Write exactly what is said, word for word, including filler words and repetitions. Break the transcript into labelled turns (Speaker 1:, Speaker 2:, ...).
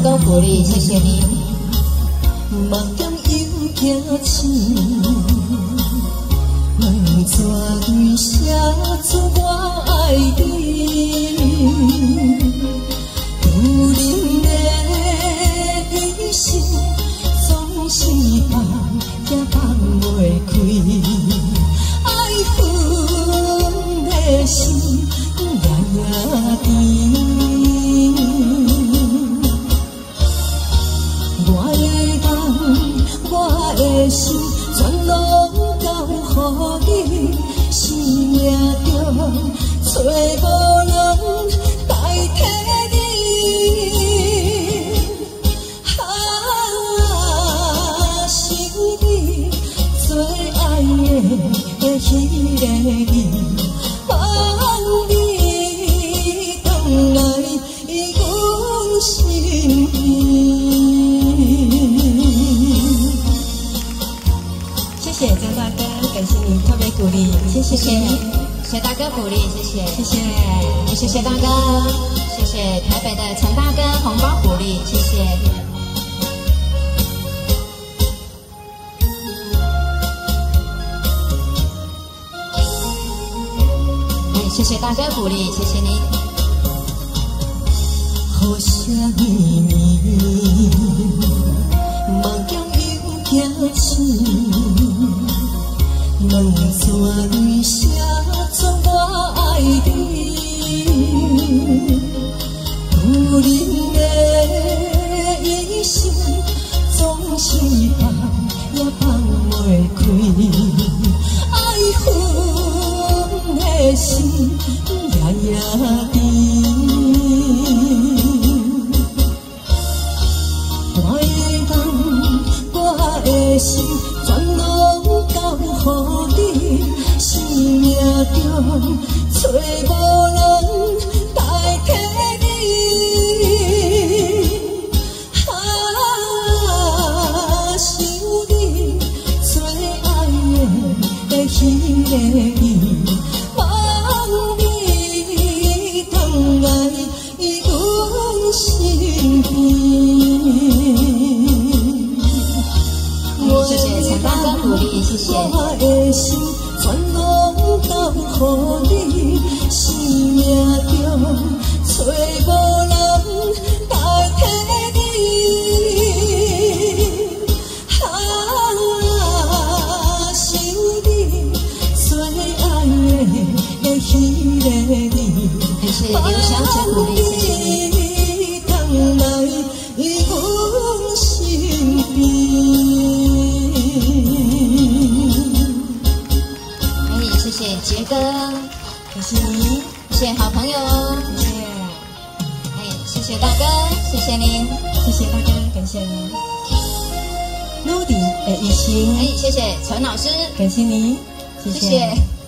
Speaker 1: 哥鼓励，谢谢您。
Speaker 2: 目中有行情，问怎对写出我爱你？有人的一生总是放也放袂开，爱恨的心夜夜甜。我的梦，我的心，全拢交予你，生命中找无人代替你。啊，想你最爱的迄个你，望你回来阮身边。谢谢张大哥，感谢你特别鼓励，谢谢，
Speaker 1: 谢谢大哥鼓励，谢谢，
Speaker 2: 谢谢，
Speaker 1: 也谢谢大哥，谢谢台北的陈大哥红包鼓励，谢谢。哎，谢谢大哥鼓励，谢谢你。
Speaker 2: 好什么你，梦中有行情。问怎对写出我爱你？有人的一生总是放也放袂开，爱恨的心夜夜甜。我的梦，我的心，全拢交予你，生命中找无人代替你。啊，想你最爱的迄个你，望你回来阮身边。
Speaker 1: 谢谢陈大哥鼓励，谢谢。
Speaker 2: 我的心全拢交予你，生命中找无人代替你。啊，想你最爱的迄个你，
Speaker 1: 谢谢刘小姐鼓励，谢谢你。
Speaker 2: 回来阮身边。
Speaker 1: 谢谢杰哥，
Speaker 2: 感谢你，
Speaker 1: 谢谢好朋友，
Speaker 2: 谢谢，
Speaker 1: 哎，谢谢大哥，谢谢您，
Speaker 2: 谢谢大哥，感谢你，努力的一生，
Speaker 1: 哎，谢谢陈老师，
Speaker 2: 感谢你，谢
Speaker 1: 谢谢。